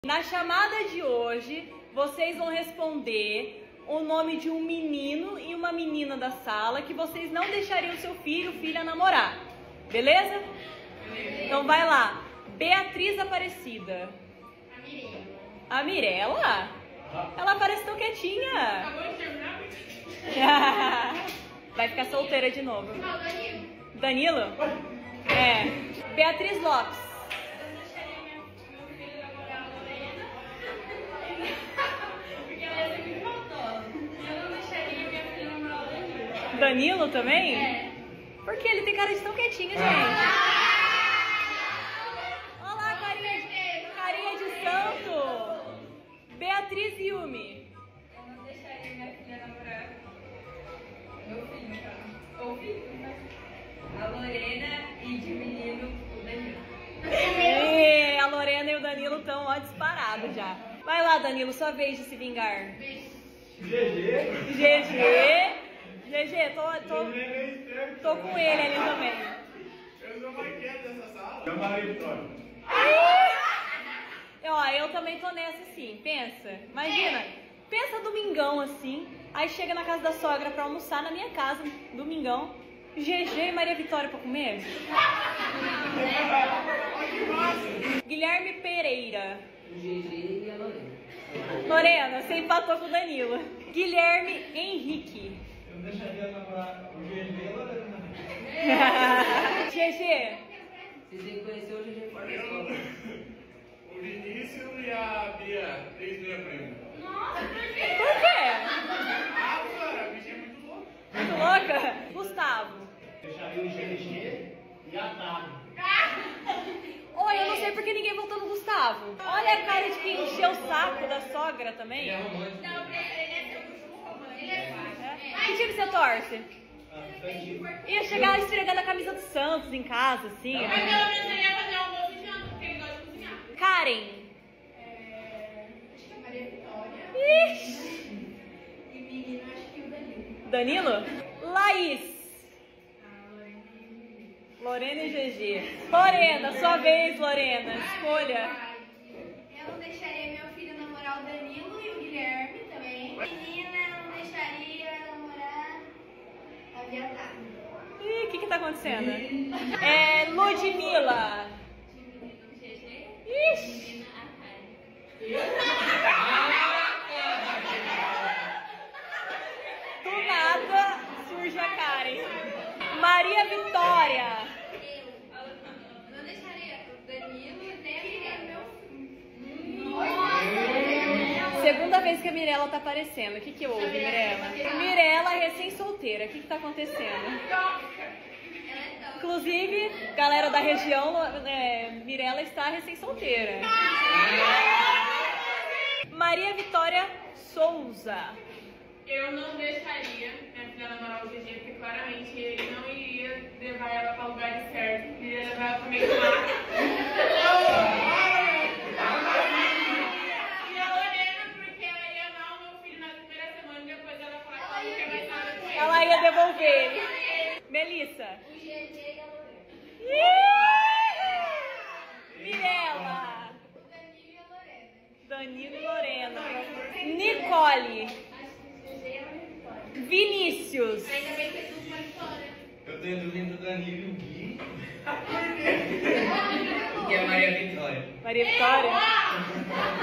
Na chamada de hoje, vocês vão responder o nome de um menino e uma menina da sala que vocês não deixariam seu filho ou filha namorar. Beleza? Então vai lá. Beatriz Aparecida. A Mirella? Ela parece tão quietinha. Vai ficar solteira de novo. Danilo? É. Beatriz Lopes. Danilo também? É. Porque ele tem cara de tão quietinho, gente. Olha lá, carinha de santo. Beatriz Yumi. Eu não deixaria minha filha namorar meu filho, no caso. Ou filho, né? A Lorena e de menino o Danilo. E a Lorena e o Danilo estão ó disparados já. Vai lá, Danilo, sua vez de se vingar. GG. GG, tô com ele ali também. Eu sou mais quieto dessa sala. É Maria Vitória. Ó, eu também tô nessa assim, pensa. Imagina, pensa domingão assim, aí chega na casa da sogra pra almoçar na minha casa, domingão. GG e Maria Vitória pra comer? Guilherme Pereira. O GG e a Lorena. Lorena, você empatou com o Danilo. Guilherme Henrique. Eu deixaria namorar o GG e a Lorena. GG. Vocês têm que conhecer o GG fora da escola. O Vinícius e a Bia, ex-minha prima. Nossa, por quê? Por quê? Ah, cara, a bicha é muito louca. Muito louca? Gustavo. Deixaria o GG e a Tami. Oi, eu não sei porque ninguém votou no Gustavo. Olha a cara de quem encheu o saco da sogra também. Ele é romântico. Não, ele é seu romântico. Ele é Que time você torce? Ia chegar esfregando a camisa do Santos em casa, assim. Mas pelo menos ele ia fazer almoço e janta, porque ele gosta de cozinhar. Karen. Acho que a Maria Vitória. Ixi. E menino, acho que o Danilo. Danilo? Laís. Lorena e GG. Lorena, sua vez, Lorena. Escolha. Eu não deixaria meu filho namorar o Danilo e o Guilherme também. Menina, eu não deixaria namorar a Beatriz. Ih, o que tá acontecendo? É Ludmilla. Ixi. Do nada surge a Karen. Maria Vitória. Eu não deixaria o Danilo nem a Mirella, meu filho. Segunda vez que a Mirella tá aparecendo. O que houve, Mirella? Mirella recém-solteira. O que tá acontecendo? Inclusive, galera da região, Mirella está recém-solteira. Maria Vitória Souza. Eu não deixaria minha filha namorar o GG, porque claramente ele não iria levar ela para lugar certo. Ele iria levar ela para meio do mar. E a Lorena, porque ela ia amar o meu filho na primeira semana e depois ela falar que ela não quer mais nada com ele. Ela ia devolver ele. Melissa. O GG e a Lorena. Mirella. O Danilo e a Lorena. Danilo e Lorena. Nicole. Vinícius. Ainda bem que é tudo uma história. Eu tenho dúvida entre o Danilo e o Gui. Que é a Maria Vitória. Maria Vitória.